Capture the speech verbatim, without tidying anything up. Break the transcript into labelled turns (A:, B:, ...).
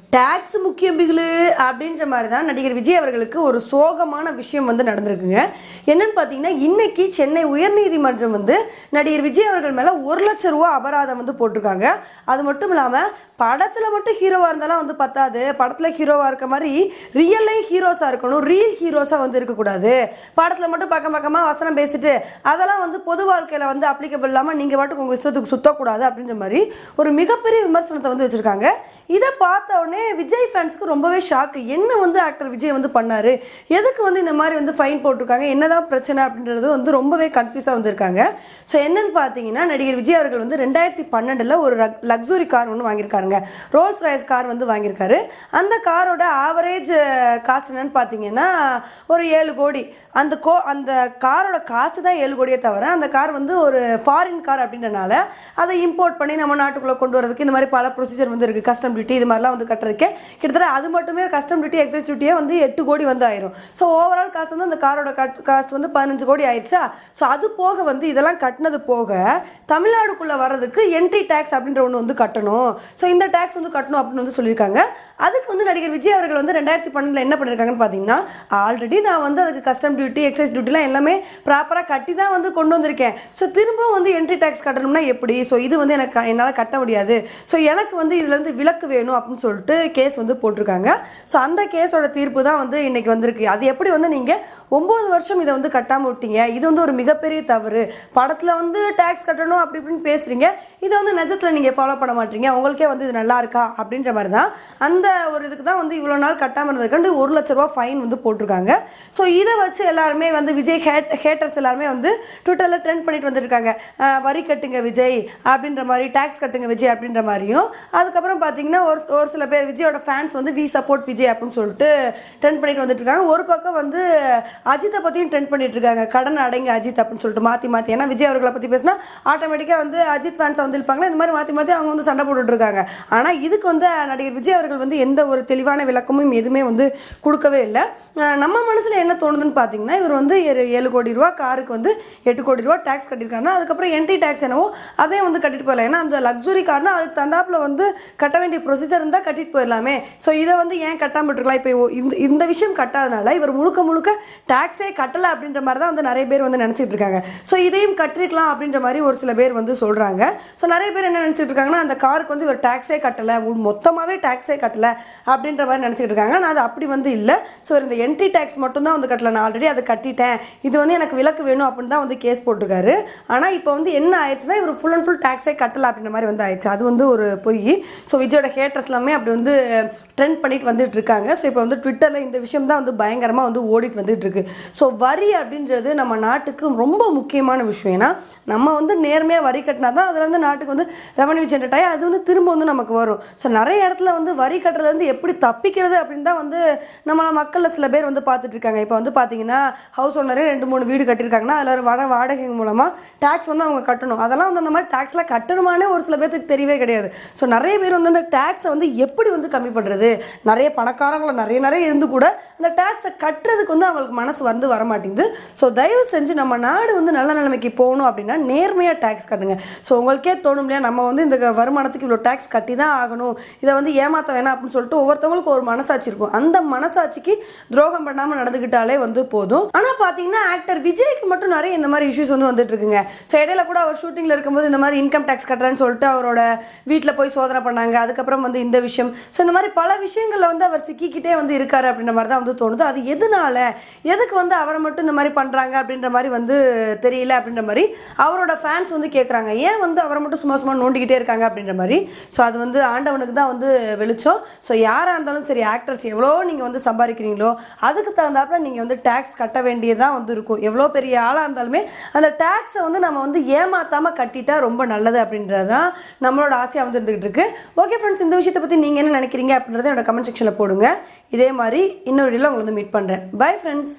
A: Tax முக்கியம் பிகிலு அப்படின்ற மாதிரி தான் நடிகர் விஜய் அவர்களுக்கு ஒரு சோகமான விஷயம் வந்து நடந்திருக்குங்க. என்னன்னு பார்த்தீங்கன்னா, இன்னைக்கு சென்னை உயர்நீதிமன்றம் வந்து நடிகர் விஜய் அவர்கள் மேலே ஒரு லட்சம் ரூபா அபராதம் வந்து போட்டிருக்காங்க. அது மட்டும் இல்லாமல் படத்தில் மட்டும் ஹீரோவாக இருந்தாலும் வந்து பத்தாது, படத்தில் ஹீரோவாக இருக்க மாதிரி ரியல் லைஃப் ஹீரோஸாக இருக்கணும், ரியல் ஹீரோஸாக வந்து இருக்கக்கூடாது. படத்தில் மட்டும் பக்கம் பக்கமாக வசனம் பேசிட்டு அதெல்லாம் வந்து பொது வாழ்க்கையில் வந்து அப்ளிகபிள் இல்லாமல் நீங்கள் பாட்டுக்கு உங்கள் இஷ்டத்துக்கு சுத்தக்கூடாது அப்படின்ற மாதிரி ஒரு மிகப்பெரிய விமர்சனத்தை வந்து வச்சுருக்காங்க. இதை பார்த்த உடனே விஜய் ஃபேன்ஸ்க்கு ரொம்பவே ஷாக்கு. என்ன வந்து ஆக்டர் விஜய் வந்து பண்ணாரு, எதுக்கு வந்து இந்த மாதிரி வந்து ஃபைன் போட்டிருக்காங்க, என்னதான் பிரச்சனை அப்படின்றது வந்து ரொம்பவே கன்ஃபியூஸாக வந்திருக்காங்க. ஸோ என்னன்னு பார்த்தீங்கன்னா, நடிகர் விஜய் அவர்கள் வந்து ரெண்டாயிரத்தி பன்னெண்டில் ஒரு லக்ஸுரி கார் ஒன்று வாங்கியிருக்காருங்க. ரோல்ஸ் ராய்ஸ் கார் வந்து வாங்கியிருக்காரு. அந்த காரோட ஆவரேஜ் காசு என்னன்னு பார்த்தீங்கன்னா ஒரு ஏழு கோடி. அந்த கோ அந்த காரோட காசு தான் ஏழு கோடியே தவிர அந்த கார் வந்து ஒரு ஃபாரின் கார் அப்படின்றனால அதை இம்போர்ட் பண்ணி நம்ம நாட்டுக்குள்ளே கொண்டு வரதுக்கு இந்த மாதிரி பல ப்ரொசீஜர் வந்து இருக்குது. கஸ்டம் டியூட்டி இது மாதிரிலாம் வந்து கட்டுறதுக்கே கிட்டத்தட்ட அது மட்டுமே கஸ்டம் டியூட்டி எக்ஸைஸ் டியூட்டியே வந்து எட்டு கோடி வந்து ஆயிரும். ஸோ ஓவரால் காசு வந்து அந்த காரோட காஸ்ட் வந்து பதினஞ்சு கோடி ஆயிடுச்சா. ஸோ அது போக வந்து இதெல்லாம் கட்டினது போக தமிழ்நாடுக்குள்ளே வர்றதுக்கு என்ட்ரி டேக்ஸ் அப்படின்ற ஒன்று வந்து கட்டணும். ஸோ இந்த டேக்ஸ் வந்து கட்டணும் அப்படின்னு வந்து சொல்லியிருக்காங்க. அதுக்கு வந்து நடிகர் விஜய் அவர்கள் வந்து ரெண்டாயிரத்தி பன்னெண்டில் என்ன பண்ணியிருக்காங்கன்னு பார்த்தீங்கன்னா, ஆல்ரெடி நான் வந்து அதுக்கு கஸ்டம் டியூட்டி எக்ஸைஸ் டியூட்டிலாம் எல்லாமே ப்ராப்பராக கட்டி தான் வந்து கொண்டு வந்திருக்கேன். ஸோ திரும்ப வந்து என்ட்ரி டேக்ஸ் கட்டணும்னா எப்படி, ஸோ இது வந்து எனக்கு என்னால் கட்ட முடியாது, ஸோ எனக்கு வந்து இதுலேருந்து விலக்கு வேணும் அப்படின்னு சொல்லிட்டு கேஸ் வந்து போட்டிருக்காங்க. ஸோ அந்த கேஸோட தீர்ப்பு தான் வந்து இன்னைக்கு வந்திருக்கு. அது எப்படி வந்து நீங்கள் ஒம்பது வருஷம் இதை வந்து கட்டாமல் விட்டீங்க, இது வந்து ஒரு மிகப்பெரிய தவறு, படத்தில் வந்து டேக்ஸ் கட்டணும் அப்படி இப்படின்னு பேசுகிறீங்க, இதை வந்து நிஜத்தில் நீங்கள் ஃபாலோ பண்ண மாட்டீங்க, உங்களுக்கே வந்து இது நல்லா இருக்கா அப்படின்ற மாதிரி தான் அந்த ஒரு இதுக்கு தான் வந்து இவ்வளோ நாள் கட்டாமல் இருந்ததுக்காண்டு ஒரு லட்ச ரூபா ஃபைன் வந்து போட்டிருக்காங்க. ஸோ இதை வச்சு எல்லாருமே வந்து விஜய் ஹேட் ஹேட்டர்ஸ் எல்லாருமே வந்து ட்விட்டரில் ட்ரெண்ட் பண்ணிட்டு வந்துருக்காங்க. வரி கட்டுங்க விஜய் அப்படின்ற மாதிரி, டேக்ஸ் கட்டுங்க விஜய் அப்படின்ற மாதிரியும். அதுக்கப்புறம் பார்த்தீங்கன்னா ஒரு ஒரு சில பேர் விஜயோட ஃபேன்ஸ் வந்து வி சப்போர்ட் விஜய் அப்படின்னு சொல்லிட்டு ட்ரெண்ட் பண்ணிட்டு வந்துட்டு இருக்காங்க. ஒரு பக்கம் வந்து அஜித்தை பற்றியும் ட்ரெண்ட் பண்ணிட்டு இருக்காங்க, கடன் அடைங்க அஜித் அப்படின்னு சொல்லிட்டு மாற்றி மாற்றி. ஏன்னா விஜய் அவர்களை பற்றி பேசினா ஆட்டோமேட்டிக்காக வந்து அஜித் ஃபேன்ஸை வந்து இருப்பாங்களா, இந்த மாதிரி மாற்றி மாற்றி அவங்க வந்து சண்டை போட்டுட்டு இருக்காங்க. ஆனால் இதுக்கு வந்து நடிகர் விஜய் அவர்கள் வந்து எந்த ஒரு தெளிவான விளக்கமும் எதுவுமே வந்து கொடுக்கவே இல்லை. நம்ம மனசில் என்ன தோணுதுன்னு பார்த்தீங்கன்னா, இவர் வந்து ஏழு கோடி ரூபா காருக்கு வந்து எட்டு கோடி ரூபா டேக்ஸ் கட்டியிருக்காருன்னா அதுக்கப்புறம் என்ட்ரி டேக்ஸ் என்னவோ அதே வந்து கட்டிட்டு போயிடலாம். ஏன்னா அந்த லக்ஸுரி கார்னா அதுக்கு தந்தாப்பில் வந்து கட்ட வேண்டிய ப்ரொசீஜர் இருந்தால் கட்டிட்டு போயிடலாமே. ஸோ இதை வந்து ஏன் கட்டாமல் இருக்கலாம். இப்போ இந்த இந்த விஷயம் கட்டாதனால இவர் முழுக்க முழுக்க டேக்ஸே கட்டலை அப்படின்ற மாதிரி தான் வந்து நிறைய பேர் வந்து நினச்சிட்டு இருக்காங்க. ஸோ இதையும் கட்டிருக்கலாம் அப்படின்ற மாதிரி ஒரு சில பேர் வந்து சொல்கிறாங்க. ஸோ நிறைய பேர் என்ன நினச்சிட்டு இருக்காங்கன்னா, அந்த காருக்கு வந்து இவர் டேக்ஸே கட்டலை, மொத்தமாகவே டேக்ஸே கட்டலை அப்படின்ற மாதிரி நினச்சிட்டு இருக்காங்க. நான் அது அப்படி வந்து இல்லை. ஸோ இந்த என்ட்ரி டேக்ஸ் மட்டும் தான் வந்து கட்டலை, நான் ஆல்ரெடி அதை கட்டிட்டேன், இது வந்து எனக்கு விலக்கு வேணும் அப்படின்னு தான் வந்து கேஸ் போட்டிருக்காரு. ஆனால் இப்போ வந்து என்ன ஆயிடுச்சுன்னா, இவர் ஃபுல் அண்ட் ஃபுல் டேக்ஸே கட்டலை அப்படின்ற மாதிரி வந்து ஆயிடுச்சு. அது வந்து ஒரு பொய். ஸோ விஜயோட ஹேட்டர்ஸ் எல்லாமே அப்படி வந்து ட்ரெண்ட் பண்ணிட்டு வந்துட்டு இருக்காங்க. ஸோ இப்போ வந்து ட்விட்டரில் இந்த விஷயம் தான் வந்து பயங்கரமாக வந்து ஓடிட்டு வந்துட்டு இருக்கு. ஸோ வரி அப்படின்றது நம்ம நாட்டுக்கு ரொம்ப முக்கியமான விஷயம். ஏன்னா நம்ம வந்து நேர்மையாக வரி கட்டினா தான் அதில் வந்து நாட்டுக்கு வந்து ரெவன்யூ ஜென்ரேட் ஆகி அது வந்து திரும்ப வந்து நமக்கு வரும். ஸோ நிறைய இடத்துல வந்து வரி கட்டுறதுலேருந்து எப்படி தப்பிக்கிறது அப்படின்னு தான் வந்து நம்மள மக்களில் சில பேர் வந்து பார்த்துட்டு இருக்காங்க. இப்போ வந்து பார்த்தீங்கன்னா, ஹவுஸ் ஓனரே ரெண்டு மூணு வீடு கட்டியிருக்காங்கன்னா அதில் வர வாடகை மூலமாக டேக்ஸ் வந்து அவங்க கட்டணும். அதெல்லாம் வந்து அந்த மாதிரி டேக்ஸ்லாம் கட்டணுமானே ஒரு சில பேருக்கு தெரியவே கிடையாது. ஸோ நிறைய பேர் வந்து அந்த டேக்ஸை வந்து எப்படி வந்து கம்மி பண்ணுறது, நிறைய பணக்காரங்களை நிறைய நிறைய இருந்து கூட அந்த டேக்ஸை கட்டுறதுக்கு வந்து அவங்களுக்கு மனசு வந்து வரமாட்டேங்குது. ஸோ தயவு செஞ்சு நம்ம நாடு வந்து நல்ல நிலைமைக்கு போகணும் அப்படின்னா நேர்மையாக டேக்ஸ் கட்டுங்க. ஸோ உங்களுக்கே தோணும் இல்லையா, நம்ம வந்து இந்த வருமானத்துக்கு இவ்வளோ டேக்ஸ் கட்டி தான் ஆகணும், இதை வந்து ஏமாற்ற வேணாம் அப்படின்னு சொல்லிட்டு ஒவ்வொருத்தவங்களுக்கு ஒரு மனசாட்சி இருக்கும். அந்த மனசாட்சிக்கு துரோகம் பண்ணாமல் நடந்துக்கிட்டாலே வந்து போதும். ஆனால் பார்த்தீங்கன்னா, ஆக்டர் விஜய்க்கு மட்டும் நிறைய இந்த மாதிரி இஷ்யூஸ் வந்து வந்துட்டு இருக்குங்க. ஸோ இடையில கூட அவர் ஷூட்டிங்கில் இருக்கும்போது இந்த மாதிரி இன்கம் டேக்ஸ் கட்டுறேன்னு சொல்லிட்டு அவரோட வீட்டில் போய் சோதனை பண்ணாங்க. அதுக்கப்புறம் வந்து இந்த விஷயம், ஸோ இந்த மாதிரி பல விஷயங்களில் வந்து அவர் சிக்கிக்கிட்டே வந்து இருக்காரு அப்படின்ற மாதிரி தான் வந்து தோணுது. அது எதனால, எதுக்கு வந்து அவரை மட்டும் இந்த மாதிரி பண்ணுறாங்க அப்படின்ற மாதிரி வந்து தெரியல அப்படின்ற மாதிரி அவரோட ஃபேன்ஸ் வந்து கேட்குறாங்க. ஏன் வந்து அவரை மட்டும் சும்மா சும்மா நோண்டிக்கிட்டே இருக்காங்க அப்படின்ற மாதிரி. ஸோ அது வந்து ஆண்டவனுக்கு தான் வந்து வெளிச்சம். ஸோ யாராக இருந்தாலும் சரி, ஆக்டர்ஸ் எவ்வளோ நீங்கள் வந்து சம்பாதிக்கிறீங்களோ அதுக்கு தகுந்தாப்புல நீங்கள் வந்து டேக்ஸ் கட்ட வேண்டியதாக வந்து இருக்கும். எவ்வளோ பெரிய ஆளாக இருந்தாலுமே அந்த டேக்ஸை வந்து நம்ம வந்து ஏமாத்தாமல் கட்டிட்டா ரொம்ப நல்லது அப்படின்றது தான் நம்மளோட ஆசையாக வந்து இருந்துகிட்டு இருக்கு. ஓகே ஃப்ரெண்ட்ஸ், இந்த விஷயத்தை பற்றி நீங்கள் என்ன நினைக்கிறீங்க அப்படின்றத என்னோட கமெண்ட் செக்ஷனில் போடுங்க. இதே மாதிரி இன்னொரு வீடியோவில் உங்களை வந்து மீட் பண்ணுறேன். Bye friends.